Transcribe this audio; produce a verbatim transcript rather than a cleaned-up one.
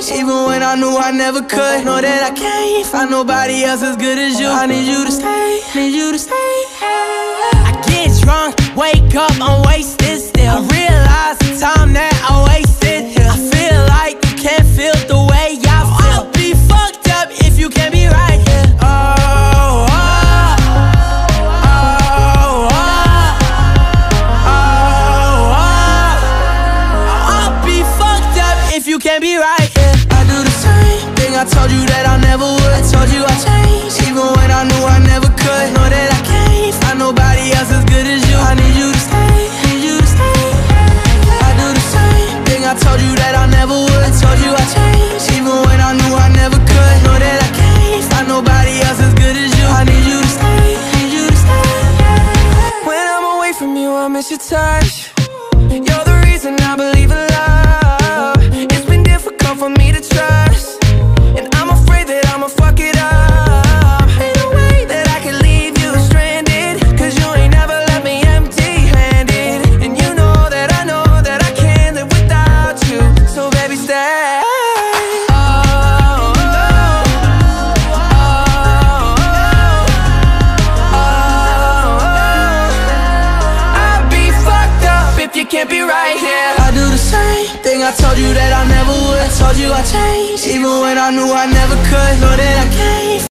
change, even when I knew I never could. Know that I can't find nobody else as good as you. I need you to stay, need you to stay. I get drunk, wake up, I'm wasted still. I realize the time that I wasted here. I feel like you can't feel the way I feel. I'll be fucked up if you can't be right here. Oh, oh, oh, oh, oh, oh. I'll be fucked up if you can't be right here. I do the same thing I told you that I never would. I told you I changed, even when I knew I never could. Know that I can't find nobody else as good as you. I need you to stay, need you to stay. I do the same thing I told you that I never would. I told you I changed, even when I knew I never could. Know that I can't find nobody else as good as you. I need you to stay, need you to stay. When I'm away from you, I miss your touch. You're the reason I believe in love. It's been difficult for me to trust, and I'm afraid that I'ma fuck it up. Ain't no way that I can leave you stranded, cause you ain't never left me empty-handed. And you know that I know that I can't live without you. So baby, stay. Oh, oh, oh, oh, oh. I'd be fucked up if you can't be right here. I do the same thing I told you that I never would. I told you I changed, even when I knew I never could. Know that I can't